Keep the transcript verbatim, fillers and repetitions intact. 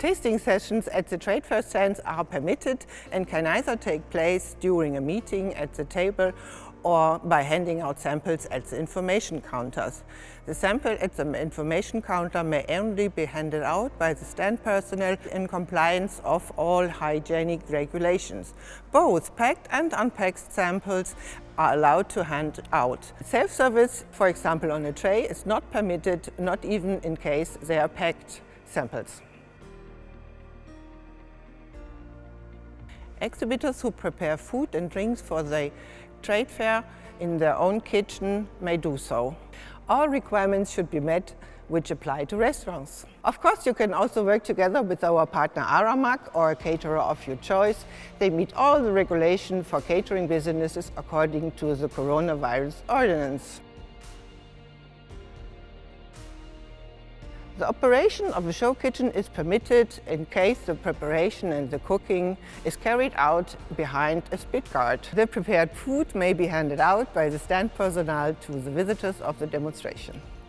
Tasting sessions at the trade fair stands are permitted and can either take place during a meeting at the table or by handing out samples at the information counters. The sample at the information counter may only be handed out by the stand personnel in compliance of all hygienic regulations. Both packed and unpacked samples are allowed to hand out. Self-service, for example on a tray, is not permitted, not even in case they are packed samples. Exhibitors who prepare food and drinks for the trade fair in their own kitchen may do so. All requirements should be met which apply to restaurants. Of course, you can also work together with our partner Aramak or a caterer of your choice. They meet all the regulations for catering businesses according to the coronavirus ordinance. The operation of a show kitchen is permitted in case the preparation and the cooking is carried out behind a spit guard. The prepared food may be handed out by the stand personnel to the visitors of the demonstration.